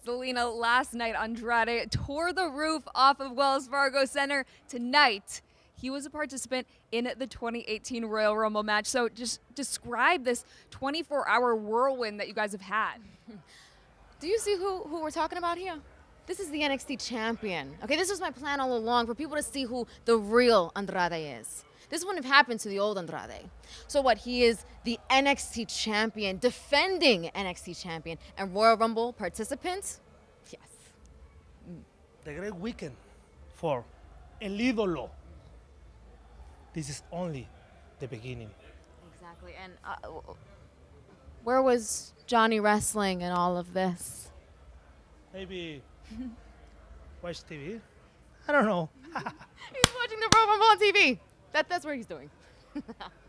Zelina, last night Andrade tore the roof off of Wells Fargo Center. Tonight, he was a participant in the 2018 Royal Rumble match. So just describe this 24-hour whirlwind that you guys have had. Do you see who we're talking about here? This is the NXT Champion. Okay, this was my plan all along, for people to see who the real Andrade is. This wouldn't have happened to the old Andrade. So what, he is the NXT Champion, defending NXT Champion, and Royal Rumble participant? Yes. The great weekend for El Ídolo. This is only the beginning. Exactly, and where was Johnny wrestling in all of this? Maybe watch TV? I don't know. He's watching the Royal Rumble on TV. That's where he's doing.